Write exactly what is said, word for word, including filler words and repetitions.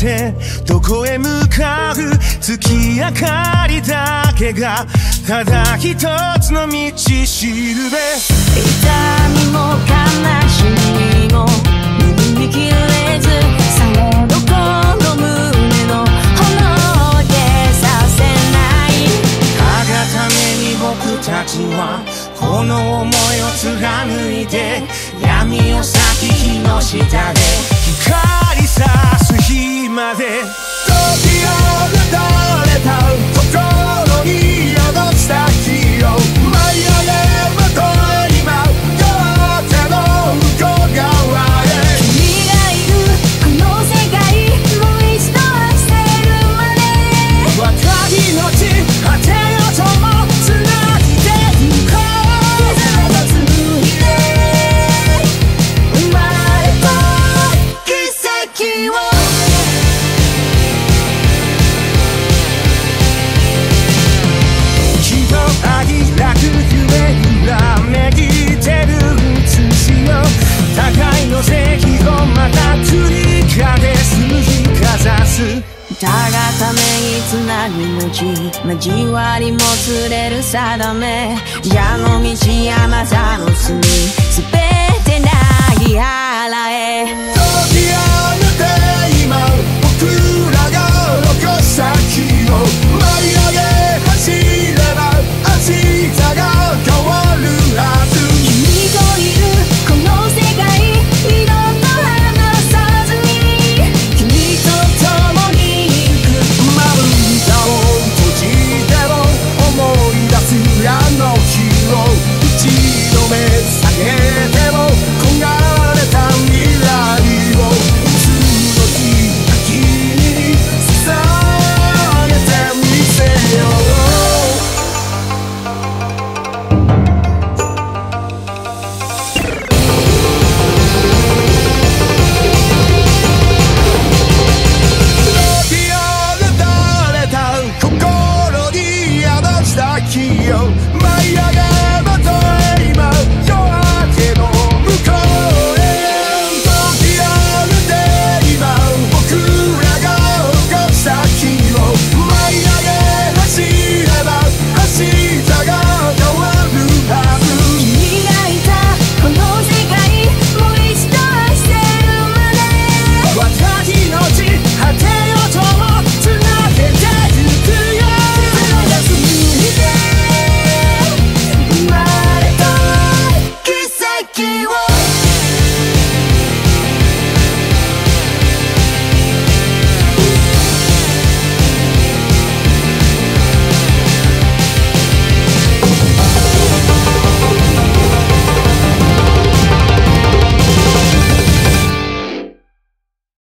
てどこへ向かう月明かりだけがただ一つの道しるべ。 痛みも悲しみも拭いきれずさほどこの胸の炎を消させない。 たがために僕たちはこの思いを貫いて闇を裂き日の下で光さす日まで時を流れた心に宿した日を舞い上げまといま夜明けの向こう側へ。 君がいるこの世界もう一度愛せるまで若き命果てよともつなぎてゆこう。 絆と紡いで生まれた奇跡を。互いの正義をまた繰り返す日かざす。 たがためにつなぐ道交わりもつれる定め。矢の道山座の隅すべてなぎ払え。 解き上げて今僕らが残した日を舞い上げ走れば明日が変わるはず。 君といるこの世界二度と離さずに君と共に行く。 まぶたを閉じても思い出すあの日を打ち止め